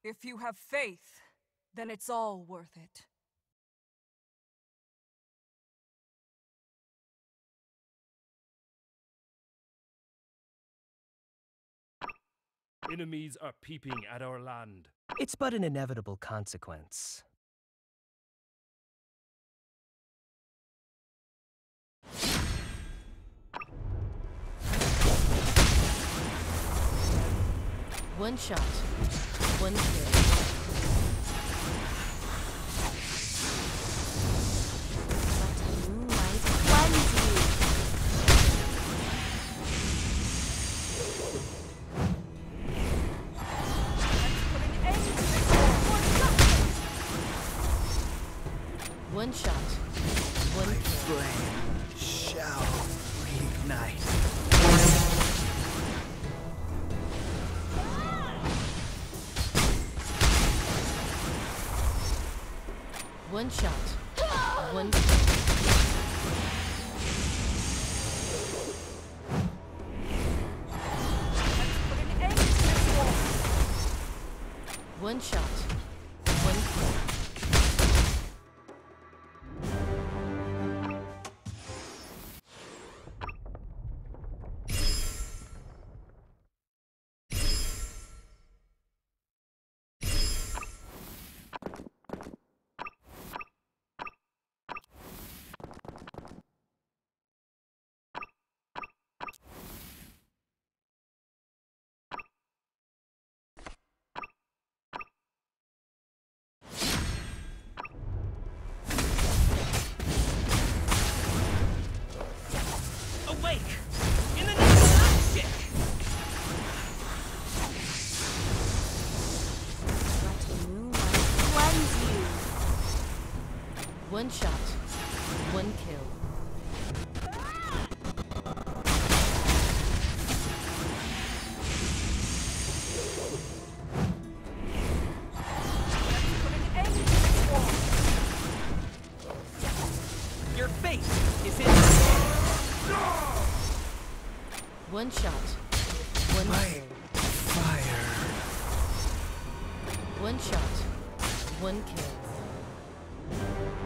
If you have faith, then it's all worth it. Enemies are peeping at our land. It's but an inevitable consequence. One shot, one kill. Let moonlight cleanse you. One shot, one My kill. flame shall reignite. One shot, one kill. One shot, one kill. Awake! In the name of Ashik! Let the moonlight cleanse you. One shot, one kill. Your fate is in One shot, one My kill. fire. One shot, one kill.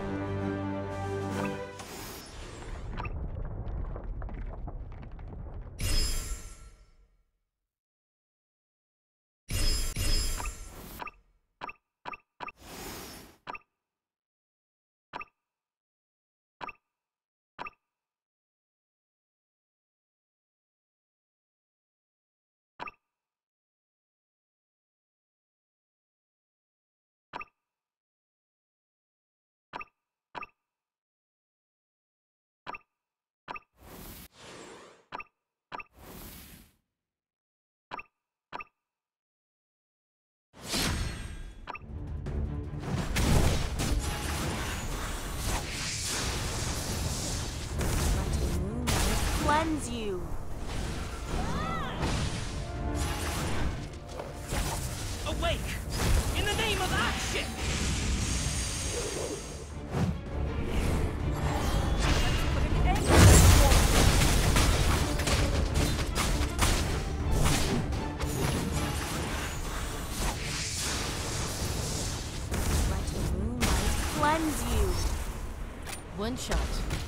Let the moonlight cleanse you. Awake! In the name of Ashik! Let the moonlight cleanse you. One shot.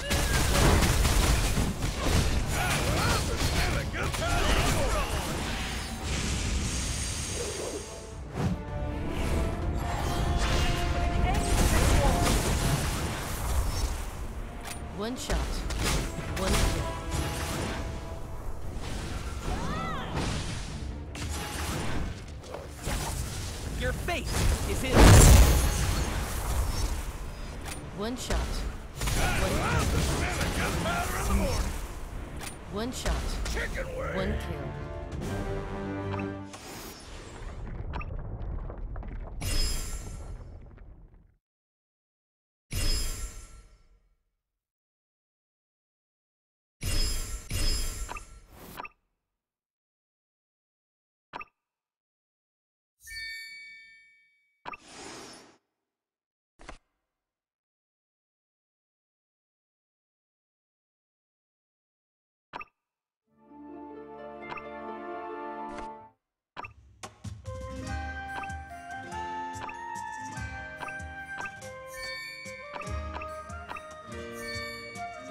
One shot. One kill. Your fate is in One shot. One kill. One shot. One kill.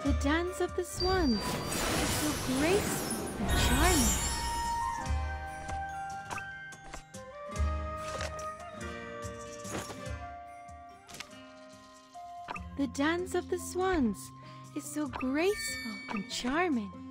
The dance of the swans is so graceful and charming. The dance of the swans is so graceful and charming.